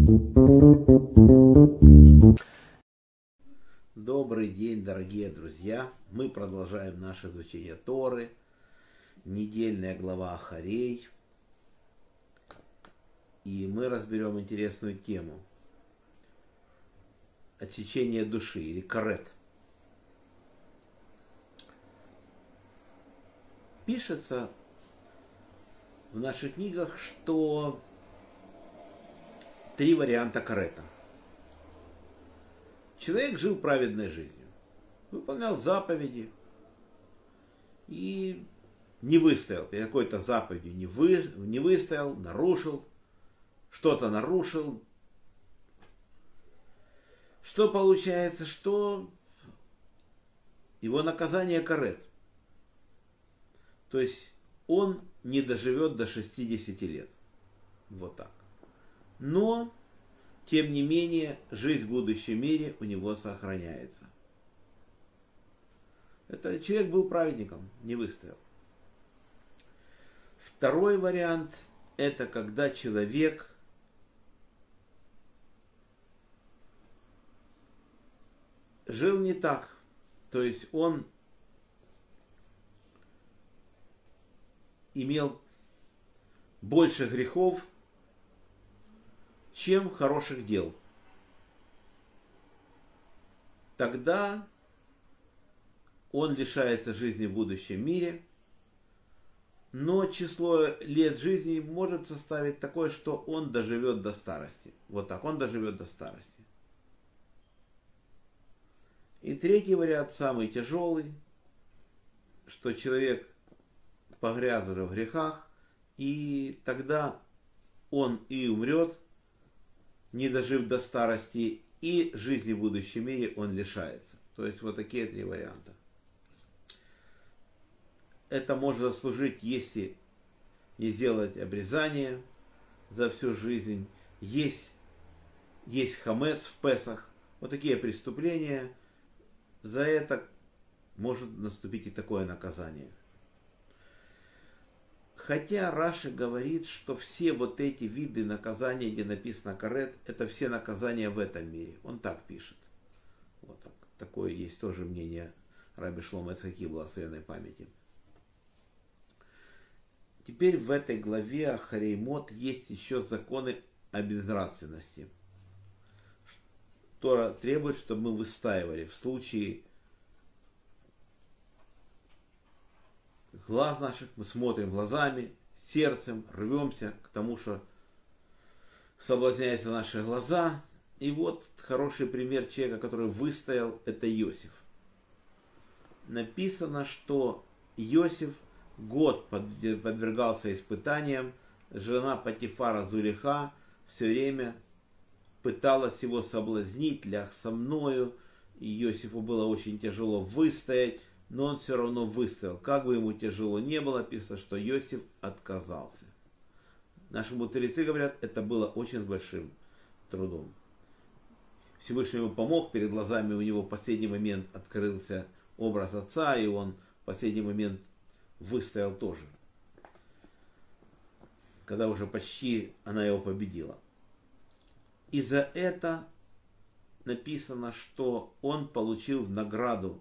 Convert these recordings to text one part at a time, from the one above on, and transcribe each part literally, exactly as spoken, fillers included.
Добрый день, дорогие друзья! Мы продолжаем наше изучение Торы. Недельная глава Ахарей. И мы разберем интересную тему. Отсечение души или карет. Пишется в наших книгах, что три варианта карета. Человек жил праведной жизнью, выполнял заповеди и не выстоял, перед какой-то заповедью не, вы, не выстоял, нарушил, что-то нарушил. Что получается, что его наказание карет. То есть он не доживет до шестидесяти лет. Вот так. Но, тем не менее, жизнь в будущем мире у него сохраняется. Это человек был праведником, не выстоял. Второй вариант – это когда человек жил не так. То есть он имел больше грехов, чем хороших дел. Тогда он лишается жизни в будущем мире, но число лет жизни может составить такое, что он доживет до старости. Вот так, он доживет до старости. И третий вариант, самый тяжелый, что человек погряз уже в грехах, и тогда он и умрет, не дожив до старости, и жизни в будущем мире он лишается. То есть вот такие три варианта. Это может служить, если не сделать обрезание за всю жизнь, есть, есть хамец в Песах. Вот такие преступления, за это может наступить и такое наказание. Хотя Раши говорит, что все вот эти виды наказания, где написано карет, это все наказания в этом мире. Он так пишет. Вот так. Такое есть тоже мнение Раби Шломо Ицхаки, благословенной памяти. Теперь в этой главе Ахарей Мот есть еще законы о безнравственности. Тора требует, чтобы мы выстаивали в случае глаз наших, мы смотрим глазами, сердцем, рвемся к тому, что соблазняются наши глаза. И вот хороший пример человека, который выстоял, это Иосиф. Написано, что Иосиф год подвергался испытаниям, жена Патифара Зулиха все время пыталась его соблазнить, ляг со мною. И Иосифу было очень тяжело выстоять, но он все равно выстоял. Как бы ему тяжело не было, написано, что Иосиф отказался. Наши мудрецы говорят, это было очень большим трудом. Всевышний ему помог, перед глазами у него в последний момент открылся образ отца, и он в последний момент выстоял тоже. Когда уже почти она его победила. И за это написано, что он получил в награду.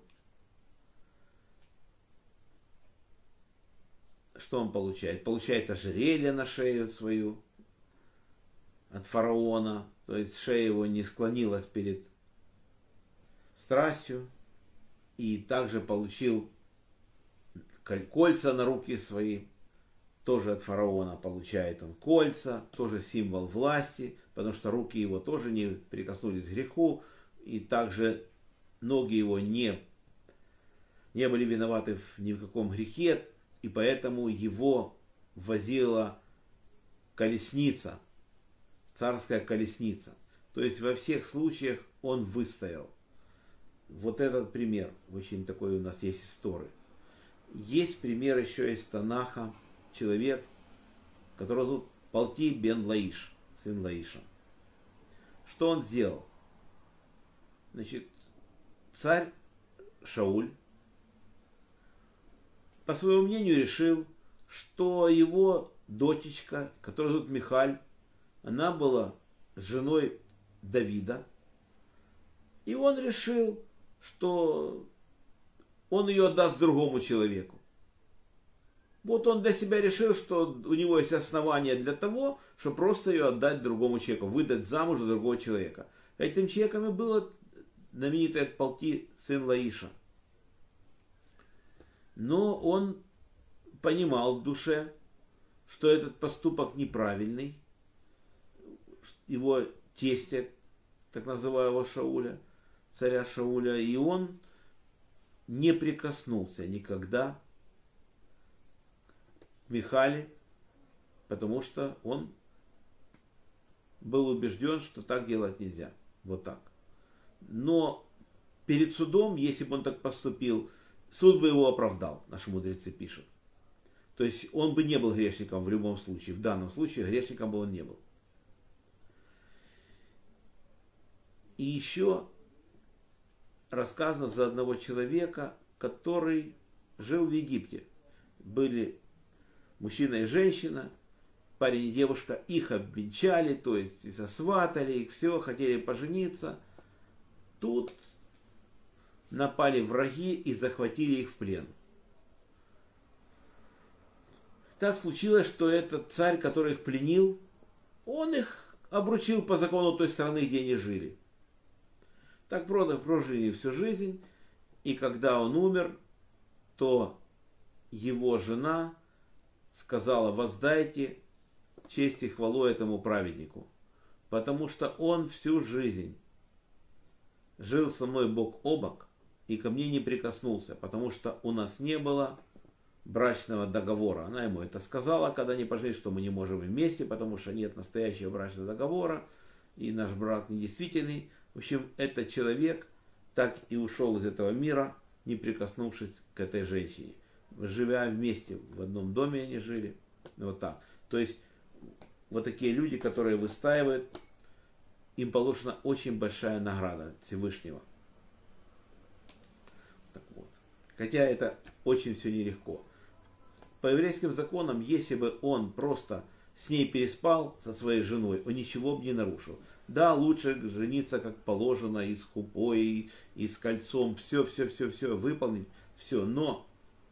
Что он получает? Получает ожерелье на шею свою от фараона. То есть шея его не склонилась перед страстью. И также получил кольца на руки свои. Тоже от фараона получает он кольца. Тоже символ власти. Потому что руки его тоже не прикоснулись к греху. И также ноги его не, не были виноваты ни в каком грехе. И поэтому его возила колесница, царская колесница. То есть во всех случаях он выстоял. Вот этот пример, очень такой у нас есть история. Есть пример еще из Танаха, человек, которого зовут Палти бен Лаиш, сын Лаиша. Что он сделал? Значит, царь Шауль, по своему мнению, решил, что его дочечка, которая зовут Михаль, она была с женой Давида. И он решил, что он ее отдаст другому человеку. Вот он для себя решил, что у него есть основания для того, чтобы просто ее отдать другому человеку, выдать замуж за другого человека. Этим человеком и был знаменитый от полки сын Лаиша. Но он понимал в душе, что этот поступок неправильный. Его тестя, так называемого Шауля, царя Шауля, и он не прикоснулся никогда к Михале, потому что он был убежден, что так делать нельзя. Вот так. Но перед судом, если бы он так поступил, суд бы его оправдал, наши мудрецы пишут. То есть он бы не был грешником в любом случае. В данном случае грешником бы он не был. И еще рассказано за одного человека, который жил в Египте. Были мужчина и женщина, парень и девушка, их обвенчали, то есть и сосватали, их все, хотели пожениться. Тут напали враги и захватили их в плен. Так случилось, что этот царь, который их пленил, он их обручил по закону той страны, где они жили. Так прожили всю жизнь, и когда он умер, то его жена сказала: воздайте честь и хвалу этому праведнику, потому что он всю жизнь жил со мной бок о бок и ко мне не прикоснулся, потому что у нас не было брачного договора. Она ему это сказала, когда они поженились, что мы не можем вместе, потому что нет настоящего брачного договора, и наш брак недействительный. В общем, этот человек так и ушел из этого мира, не прикоснувшись к этой женщине. Живя вместе, в одном доме они жили. Вот так. То есть, вот такие люди, которые выстаивают, им положена очень большая награда Всевышнего. Так вот. Хотя это очень все нелегко. По еврейским законам, если бы он просто с ней переспал, со своей женой, он ничего бы не нарушил. Да, лучше жениться как положено, и с хупой, и, и с кольцом, все, все, все, все выполнить, все. Но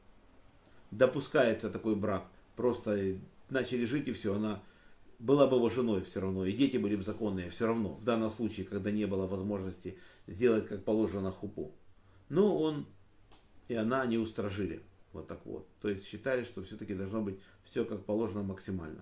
допускается такой брак, просто начали жить и все, она была бы его женой все равно, и дети были бы законные все равно, в данном случае, когда не было возможности сделать как положено хупу. Но он и она не устражили, вот так вот. То есть считали, что все-таки должно быть все как положено максимально.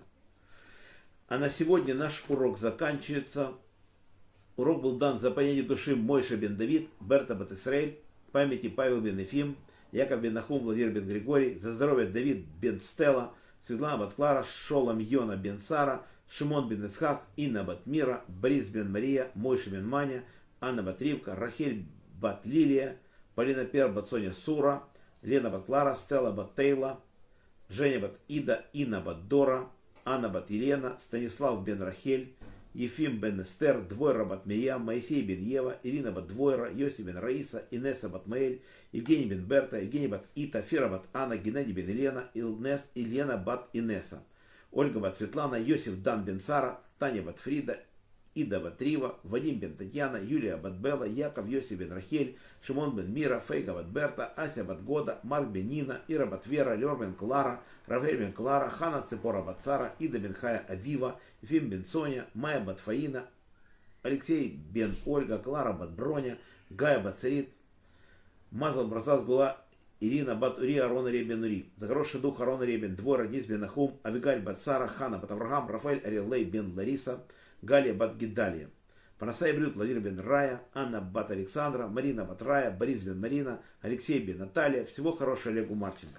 А на сегодня наш урок заканчивается. Урок был дан за понятие души Мойша бен Давид, Берта бат Исраэль, памяти Павел бен Ефим, Яков бен Нахум, Владимир бен Григорий, за здоровье Давид бен Стелла, Светлана бат Клара, Шолом Йона бен Сара, Шимон бен Ицхак, Инна бат Мира, Борис бен Мария, Мойша бен Маня, Анна бат Ривка, Рахель бат Лилия, Полина Пер бат Соня Сура, Лена бат Клара, Стелла бат Тейла, Женя бат Ида, Инна бат Дора, Анна бат Елена, Станислав бен Рахель, Ефим бен Эстер, Двойра бат Мирьям, Моисей бен Ева, Ирина бат Двойра, Йоси бен Раиса, Инесса бат Маэль, Евгений бен Берта, Евгений бат Ита, Фира бат Анна, Геннадий бен Елена, Илнес, Ильена бат Инесса, Ольга бат Светлана, Йосиф дан бен Сара, Таня бат Фрида, Ида бат Рива, Вадим бен Татьяна, Юлия бат Белла, Яков Йосиф бен Рахель, Шимон бен Мира, Фейга бат Берта, Ася бат Года, Марк бен Нина, Ира бат Вера, Лер бен Клара, Равель бен Клара, Хана Цепора бат Сара, Ида бен Хая Авива, Ефим бен Соня, Майя бат Фаина, Алексей бен Ольга, Клара бат Броня, Гая бат Царит, Мазал Бразас Гула, Ирина бат Ури, Арона ребен Ури, Загороший дух Арона ребен Двора, Низ бен Нахум, Авигаль бат Сара, Хана бат Авраам, Рафаэль Арилей бен Лариса, Галия бат Гидалия, Панасай Брют, Владимир бен Рая, Анна бат Александра, Марина бат Рая, Борис бен Марина, Алексей бен Наталья. Всего хорошего Олегу Марченко.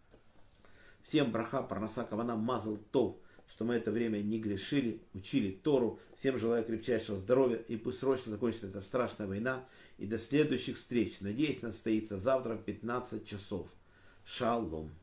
Всем браха, парнаса, кавана, мазал тов, что мы это время не грешили, учили Тору. Всем желаю крепчайшего здоровья, и пусть срочно закончится эта страшная война. И до следующих встреч. Надеюсь, она состоится завтра в пятнадцать часов. Шалом.